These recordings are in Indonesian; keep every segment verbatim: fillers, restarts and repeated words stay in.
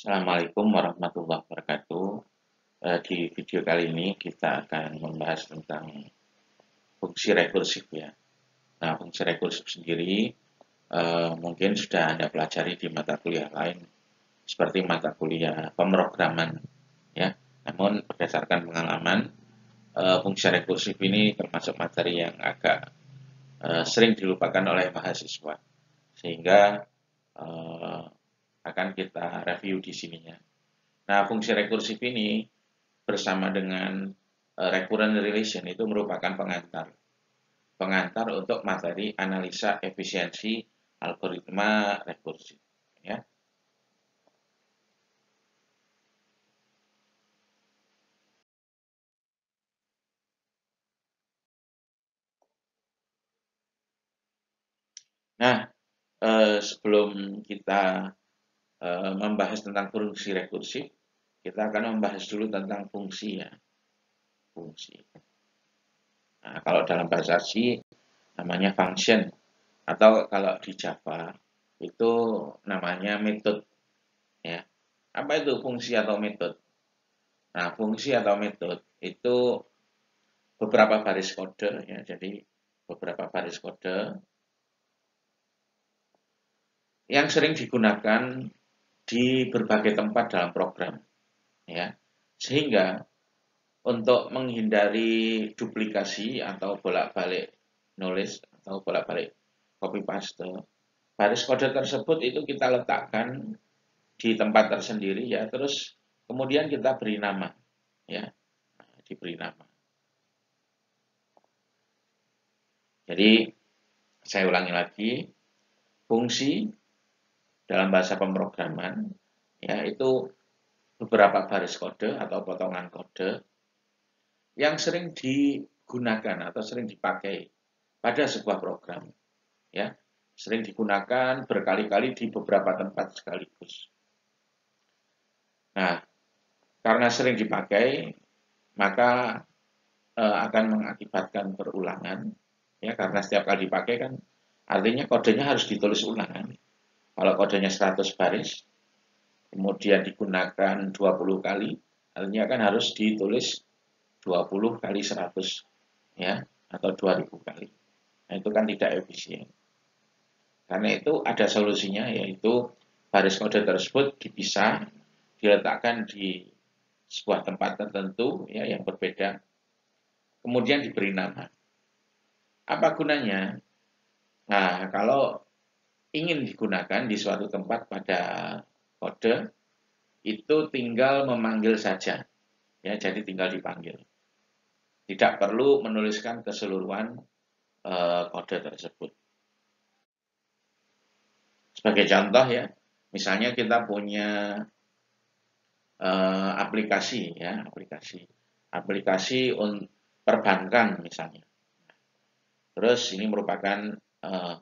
Assalamualaikum warahmatullahi wabarakatuh. Eh, di video kali ini kita akan membahas tentang fungsi rekursif ya. Nah, fungsi rekursif sendiri eh, mungkin sudah Anda pelajari di mata kuliah lain seperti mata kuliah pemrograman ya. Namun berdasarkan pengalaman, eh, fungsi rekursif ini termasuk materi yang agak eh, sering dilupakan oleh mahasiswa. Sehingga eh, akan kita review di sininya. Nah, fungsi rekursif ini bersama dengan uh, recurrent relation itu merupakan pengantar. Pengantar untuk materi analisa efisiensi algoritma rekursif. Ya. Nah, eh, sebelum kita eh, membahas tentang fungsi rekursif, kita akan membahas dulu tentang fungsi ya. Fungsi. Nah, kalau dalam bahasa C namanya function atau kalau di Java itu namanya method ya. Apa itu fungsi atau metode? Nah, fungsi atau metode itu beberapa baris kode ya. Jadi beberapa baris kode yang sering digunakan di berbagai tempat dalam program ya. Sehingga untuk menghindari duplikasi atau bolak-balik nulis atau bolak-balik copy paste, baris kode tersebut itu kita letakkan di tempat tersendiri ya, terus kemudian kita beri nama ya, diberi nama. Jadi saya ulangi lagi, fungsi dalam bahasa pemrograman yaitu beberapa baris kode atau potongan kode yang sering digunakan atau sering dipakai pada sebuah program ya, sering digunakan berkali-kali di beberapa tempat sekaligus. Nah, karena sering dipakai maka eh, akan mengakibatkan berulangan ya, karena setiap kali dipakai kan artinya kodenya harus ditulis ulang kan. Kalau kodenya seratus baris, kemudian digunakan dua puluh kali, artinya kan harus ditulis dua puluh kali seratus ya, atau dua ribu kali. Nah, itu kan tidak efisien. Karena itu ada solusinya, yaitu baris kode tersebut dipisah, diletakkan di sebuah tempat tertentu ya, yang berbeda, kemudian diberi nama. Apa gunanya? Nah, kalau ingin digunakan di suatu tempat pada kode, itu tinggal memanggil saja. Ya, jadi tinggal dipanggil. Tidak perlu menuliskan keseluruhan eh, kode tersebut. Sebagai contoh ya, misalnya kita punya eh, aplikasi ya, aplikasi. Aplikasi untuk perbankan misalnya. Terus ini merupakan eh,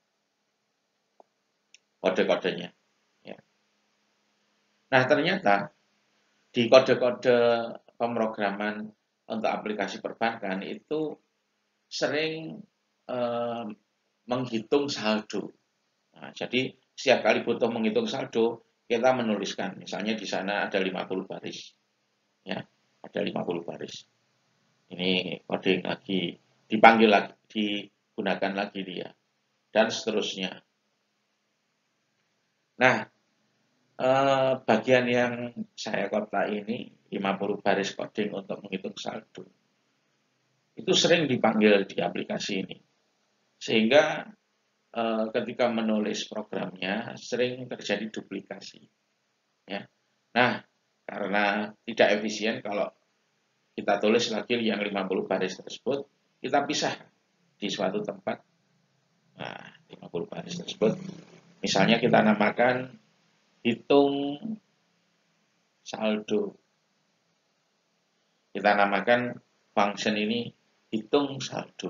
kode-kodenya. Ya. Nah, ternyata di kode-kode pemrograman untuk aplikasi perbankan itu sering eh, menghitung saldo. Nah, jadi setiap kali butuh menghitung saldo, kita menuliskan. Misalnya di sana ada lima puluh baris. Ya, ada lima puluh baris. Ini kode lagi dipanggil lagi, digunakan lagi dia dan seterusnya. Nah, eh, bagian yang saya kotak ini lima puluh baris coding untuk menghitung saldo. Itu sering dipanggil di aplikasi ini. Sehingga eh, ketika menulis programnya sering terjadi duplikasi. Ya. Nah, karena tidak efisien kalau kita tulis lagi yang lima puluh baris tersebut, kita pisah di suatu tempat. Nah, lima puluh baris tersebut, misalnya kita namakan hitung saldo. Kita namakan function ini hitung saldo.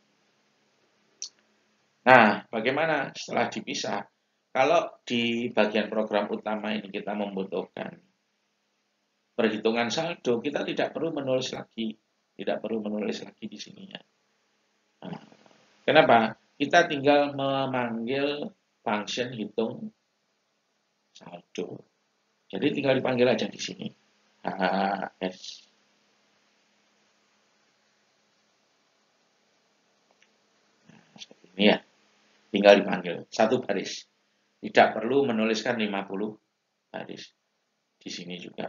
Nah, bagaimana setelah dipisah? Kalau di bagian program utama ini kita membutuhkan perhitungan saldo, kita tidak perlu menulis lagi, tidak perlu menulis lagi di sininya. Nah, kenapa? Kita tinggal memanggil function hitung saldo. Jadi tinggal dipanggil aja di sini. H S. Nah, seperti ini ya. Tinggal dipanggil. Satu baris. Tidak perlu menuliskan lima puluh baris. Di sini juga.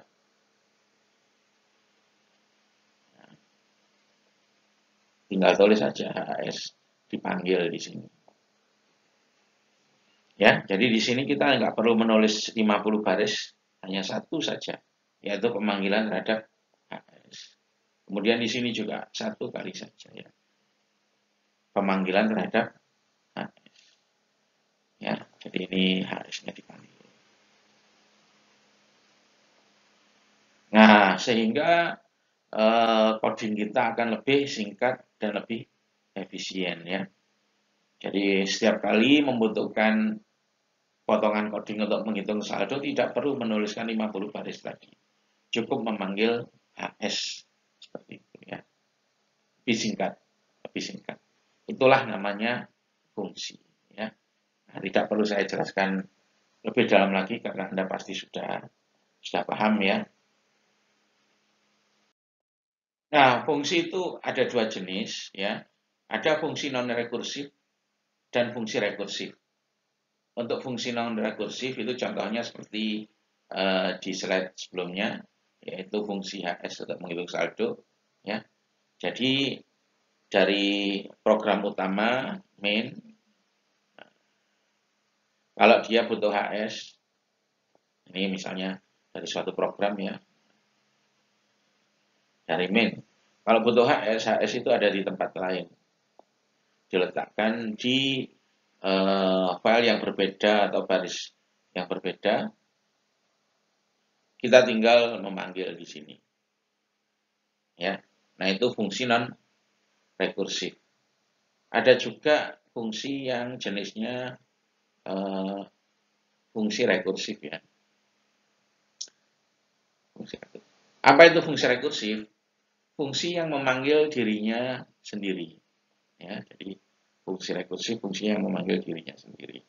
Nah, tinggal tulis aja H S. Dipanggil di sini. Ya, jadi di sini kita nggak perlu menulis lima puluh baris, hanya satu saja, yaitu pemanggilan terhadap H S. Kemudian di sini juga satu kali saja ya, pemanggilan terhadap H S. Ya, jadi ini H S-nya dipanggil. Nah, sehingga eh, coding kita akan lebih singkat dan lebih efisien ya. Jadi setiap kali membutuhkan potongan coding untuk menghitung saldo tidak perlu menuliskan lima puluh baris lagi. Cukup memanggil H S seperti itu ya. Lebih singkat, lebih singkat. Itulah namanya fungsi ya. Nah, tidak perlu saya jelaskan lebih dalam lagi karena Anda pasti sudah sudah paham ya. Nah, fungsi itu ada dua jenis ya. Ada fungsi non rekursif dan fungsi rekursif. Untuk fungsi non-rekursif itu contohnya seperti uh, di slide sebelumnya, yaitu fungsi H S untuk menghitung saldo. Ya. Jadi dari program utama main, kalau dia butuh H S, ini misalnya dari suatu program ya, dari main. Kalau butuh H S, H S itu ada di tempat lain, diletakkan di uh, file yang berbeda atau baris yang berbeda. Kita tinggal memanggil di sini. Ya. Nah, itu fungsi non rekursif. Ada juga fungsi yang jenisnya uh, fungsi rekursif ya. Fungsi rekursif. Apa itu fungsi rekursif? Fungsi yang memanggil dirinya sendiri. Ya, jadi fungsi rekursif fungsi yang memanggil dirinya sendiri.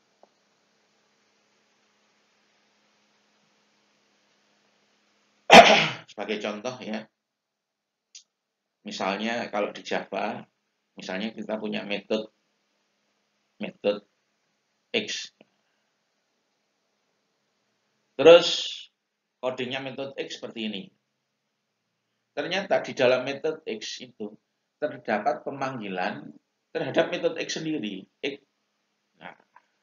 Sebagai contoh ya, misalnya kalau di Java, misalnya kita punya metode metode X. Terus codingnya metode X seperti ini. Ternyata di dalam metode X itu terdapat pemanggilan terhadap metode X sendiri. X. Nah,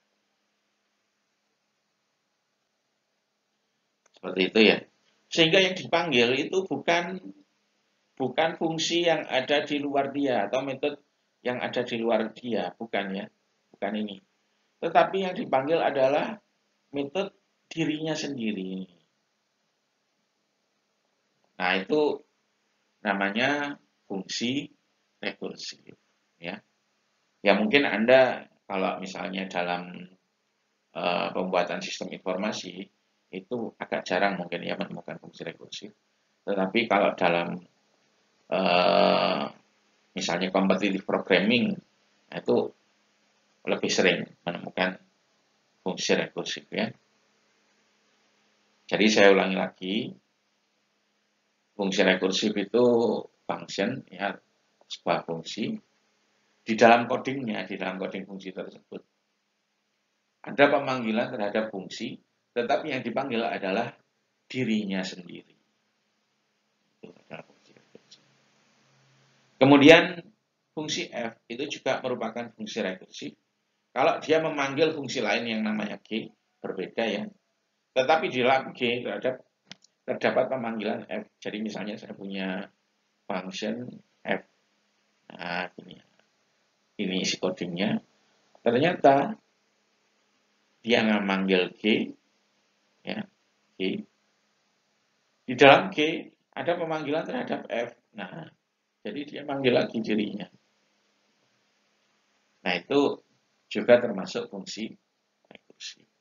seperti itu ya. Sehingga yang dipanggil itu bukan bukan fungsi yang ada di luar dia atau metode yang ada di luar dia, bukan ya. Bukan ini. Tetapi yang dipanggil adalah metode dirinya sendiri. Nah, itu namanya fungsi rekursif ya. Ya mungkin Anda kalau misalnya dalam uh, pembuatan sistem informasi itu agak jarang mungkin ya menemukan fungsi rekursif. Tetapi kalau dalam uh, misalnya competitive programming itu lebih sering menemukan fungsi rekursif ya. Jadi saya ulangi lagi, fungsi rekursif itu function ya, sebuah fungsi. Di dalam codingnya, di dalam coding fungsi tersebut ada pemanggilan terhadap fungsi, tetapi yang dipanggil adalah dirinya sendiri. Itu adalah fungsi rekursif. Kemudian fungsi F itu juga merupakan fungsi rekursif. Kalau dia memanggil fungsi lain yang namanya G, berbeda ya. Tetapi di dalam G terhadap terdapat pemanggilan F. Jadi misalnya saya punya function F. Nah, ini, ini isi codingnya. Ternyata dia memanggil G, ya, G. Di dalam G ada pemanggilan terhadap F. Nah, jadi dia manggil lagi dirinya. Nah, itu juga termasuk fungsi rekursif.